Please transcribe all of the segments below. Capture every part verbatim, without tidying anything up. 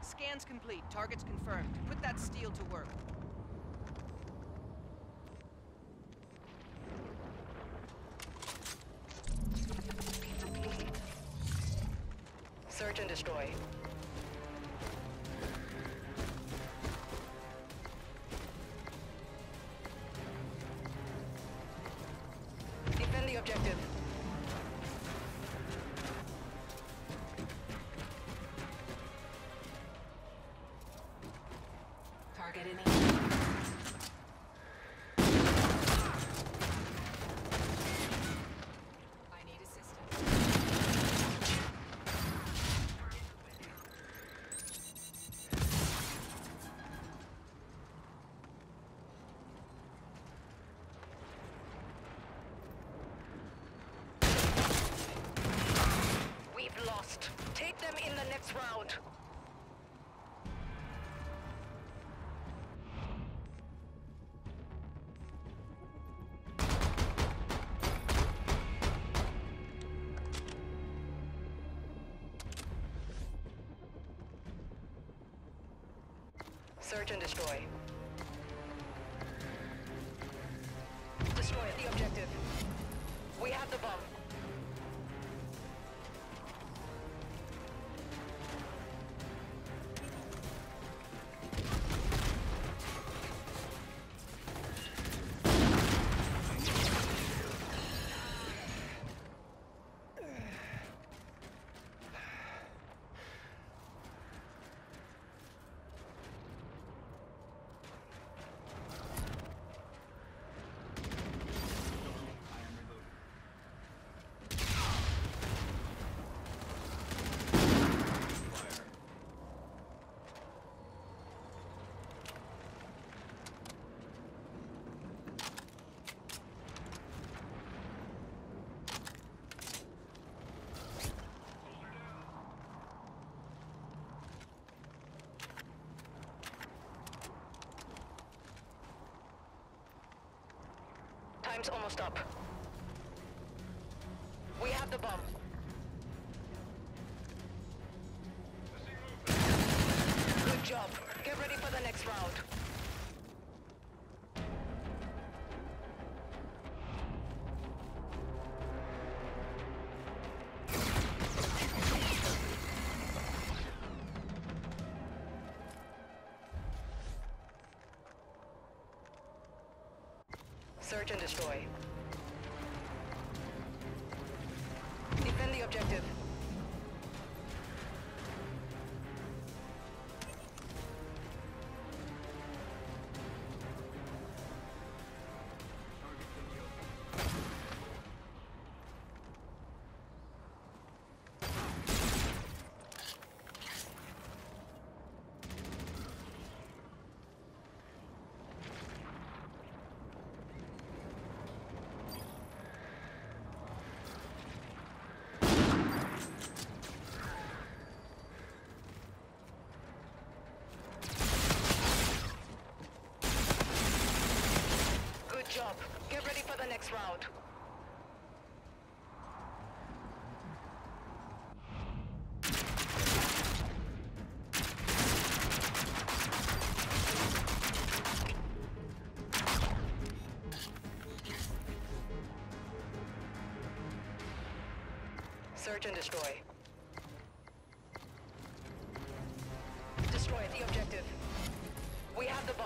Scans complete. Targets confirmed. Put that steel to work. Search and destroy. Defend the objective. Target in aim. I need assistance. We've lost. Take them in the next round. Search and destroy. Destroy the objective. We have the bomb. Time's almost up. We have the bomb. Good job. Get ready for the next round. Search and destroy. Defend the objective. Good job. Get ready for the next round. Search and destroy. Destroy the objective. We have the bomb.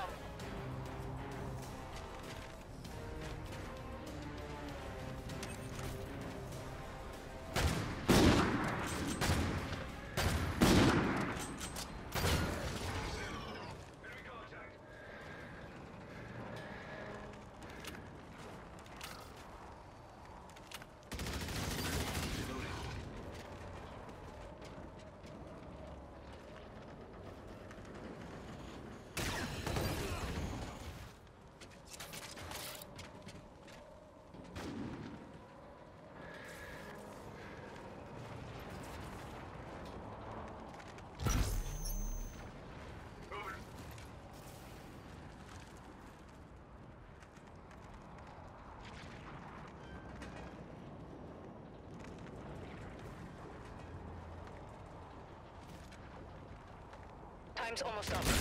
Time's almost up.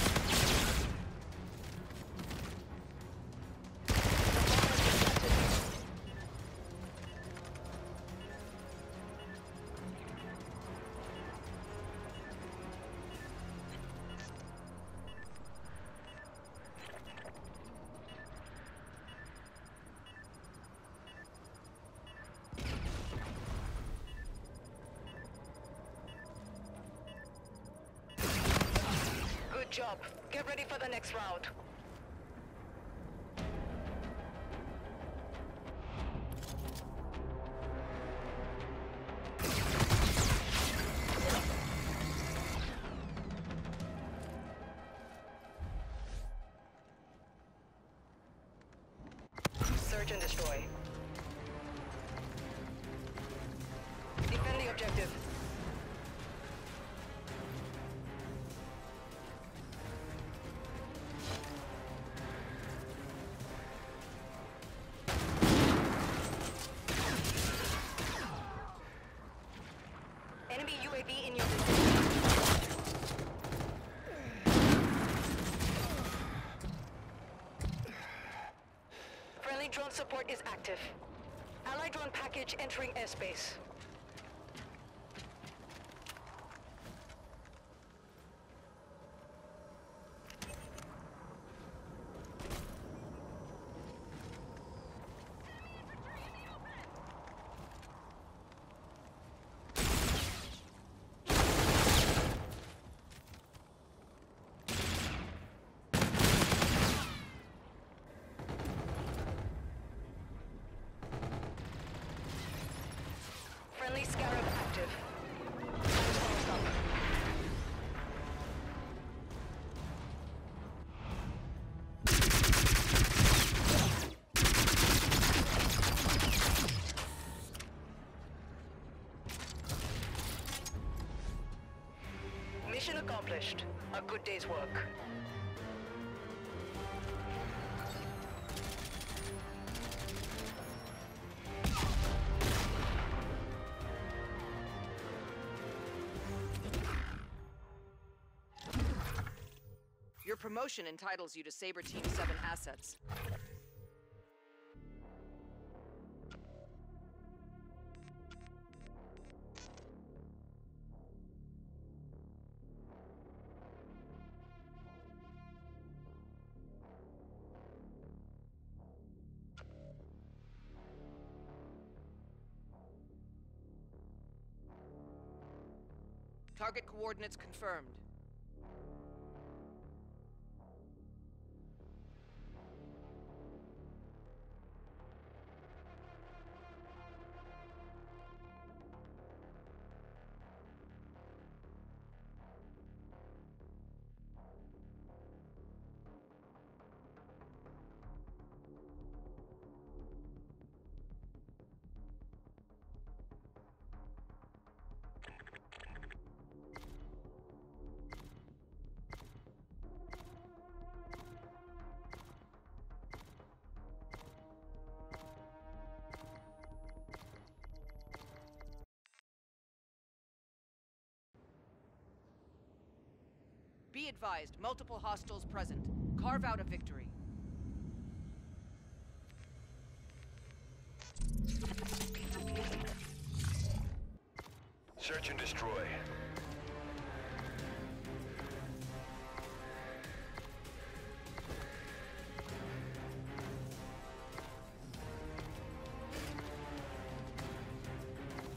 Good job. Get ready for the next round. Search and destroy. Defend the objective. Enemy U A V in your vicinity. Friendly drone support is active. Allied drone package entering airspace. Friendly Scarab active. Time's almost up. Mission accomplished. A good day's work. Your promotion entitles you to Saber Team seven assets. Target coordinates confirmed. Be advised, multiple hostiles present. Carve out a victory. Search and destroy.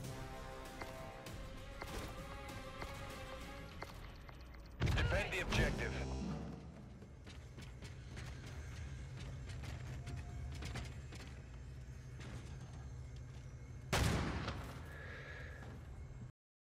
Defend the objective.